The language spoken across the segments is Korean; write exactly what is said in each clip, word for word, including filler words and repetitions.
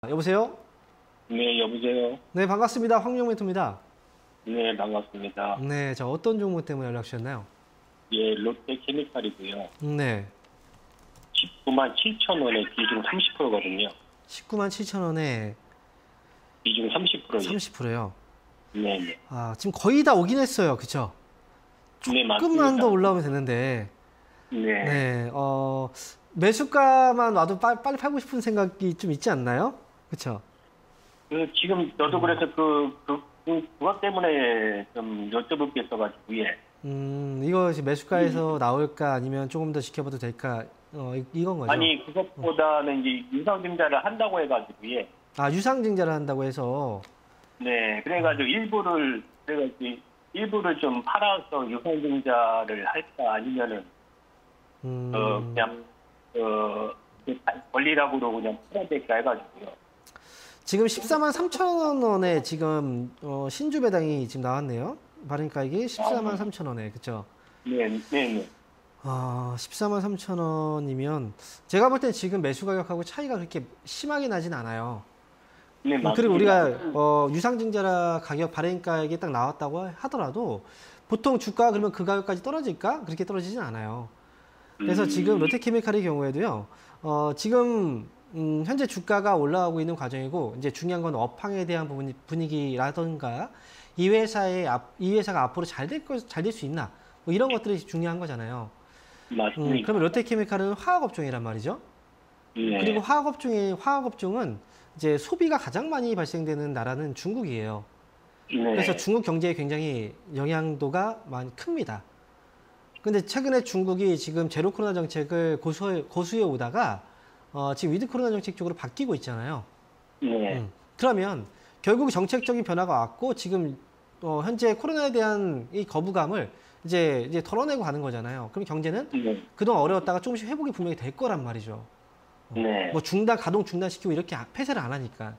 여보세요? 네, 여보세요. 네, 반갑습니다. 황영멘토입니다. 네, 반갑습니다. 네, 저 어떤 종목 때문에 연락 주셨나요? 예, 롯데케미칼이고요. 네, 십구만 칠천 원에 비중 삼십 퍼센트거든요. 십구만 칠천 원에 비중 삼십 퍼센트예요. 삼십 퍼센트요. 네, 네. 아, 지금 거의 다 오긴 했어요. 그쵸? 네, 조금만 맞습니다. 더 올라오면 되는데. 네. 네, 어, 매수가만 와도 빨리, 빨리 팔고 싶은 생각이 좀 있지 않나요? 그쵸? 그 지금 저도 그래서 그, 그, 그 그것 때문에 좀 여쭤볼 게 있어가지고 예. 음, 이거 이제 매수가에서 나올까 아니면 조금 더 지켜봐도 될까? 어, 이- 이건 거죠. 아니 그것보다는 이제 유상증자를 한다고 해가지고 예. 아, 유상증자를 한다고 해서. 네, 그래가지고 일부를 그래가지고 일부를 좀 팔아서 유상증자를 할까 아니면은 음, 어, 그냥, 어, 권리락으로 그냥 풀어야 될까 해가지고요. 지금 십사만 삼천 원에 지금 어, 신주 배당이 지금 나왔네요. 발행가액이 십사만 삼천 원에, 그쵸? 네, 네, 네. 아, 십사만 삼천 원이면 제가 볼 땐 지금 매수 가격하고 차이가 그렇게 심하게 나진 않아요. 네, 음, 맞습니다. 그리고 우리가 어, 유상증자라 가격 발행가액이 딱 나왔다고 하더라도 보통 주가 그러면 그 가격까지 떨어질까? 그렇게 떨어지진 않아요. 그래서 지금 롯데케미칼의 경우에도요, 어, 지금 음, 현재 주가가 올라가고 있는 과정이고, 이제 중요한 건 업황에 대한 부분, 분위기라던가, 이 회사의 앞, 이 회사가 앞으로 잘 될 것, 잘 될 수 있나, 뭐 이런 것들이 중요한 거잖아요. 맞습니다. 음, 그러면 롯데케미칼은 화학업종이란 말이죠. 네. 그리고 화학업종이, 화학업종은 이제 소비가 가장 많이 발생되는 나라는 중국이에요. 네. 그래서 중국 경제에 굉장히 영향도가 많이 큽니다. 근데 최근에 중국이 지금 제로 코로나 정책을 고수해, 고수해 오다가 어, 지금 위드 코로나 정책 쪽으로 바뀌고 있잖아요. 네. 음. 그러면 결국 정책적인 변화가 왔고 지금 어, 현재 코로나에 대한 이 거부감을 이제 이제 덜어내고 가는 거잖아요. 그럼 경제는 네. 그동안 어려웠다가 조금씩 회복이 분명히 될 거란 말이죠. 어, 네. 뭐 중단 가동 중단시키고 이렇게 폐쇄를 안 하니까.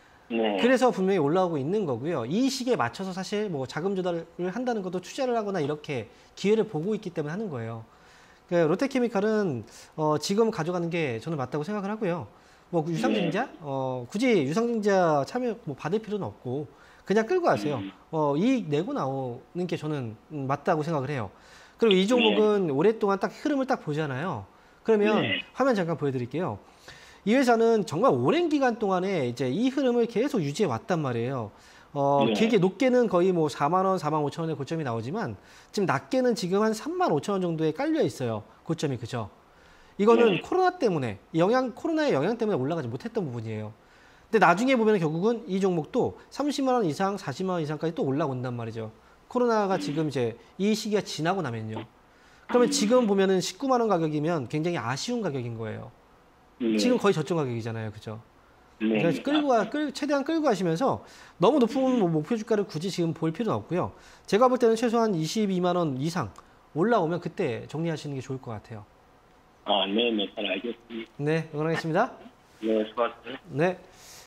네. 그래서 분명히 올라오고 있는 거고요. 이 시기에 맞춰서 사실 뭐 자금 조달을 한다는 것도 투자를 하거나 이렇게 기회를 보고 있기 때문에 하는 거예요. 그러니까 롯데케미칼은 어, 지금 가져가는 게 저는 맞다고 생각을 하고요. 뭐 유상증자, 어, 굳이 유상증자 참여 뭐 받을 필요는 없고 그냥 끌고 가세요. 어, 이익 내고 나오는 게 저는 음, 맞다고 생각을 해요. 그리고 이 종목은 오랫동안 딱 흐름을 딱 보잖아요. 그러면 네. 화면 잠깐 보여드릴게요. 이 회사는 정말 오랜 기간 동안에 이제 이 흐름을 계속 유지해 왔단 말이에요. 어, 네. 길게 높게는 거의 뭐 사만 원, 사만 오천 원의 고점이 나오지만 지금 낮게는 지금 한 삼만 오천 원 정도에 깔려 있어요. 고점이 그죠? 이거는 네. 코로나 때문에 영향 코로나의 영향 때문에 올라가지 못했던 부분이에요. 근데 나중에 보면 결국은 이 종목도 삼십만 원 이상, 사십만 원 이상까지 또 올라온단 말이죠. 코로나가 지금 이제 이 시기가 지나고 나면요. 그러면 지금 보면은 십구만 원 가격이면 굉장히 아쉬운 가격인 거예요. 네. 지금 거의 저점 가격이잖아요. 그죠? 네. 그러니까 끌고 가, 끌, 최대한 끌고 가시면서 너무 높은 뭐 목표 주가를 굳이 지금 볼 필요는 없고요. 제가 볼 때는 최소한 이십이만 원 이상 올라오면 그때 정리하시는 게 좋을 것 같아요. 아, 네, 네, 잘 알겠습니다. 네, 응원하겠습니다. 네, 수고하세요. 네.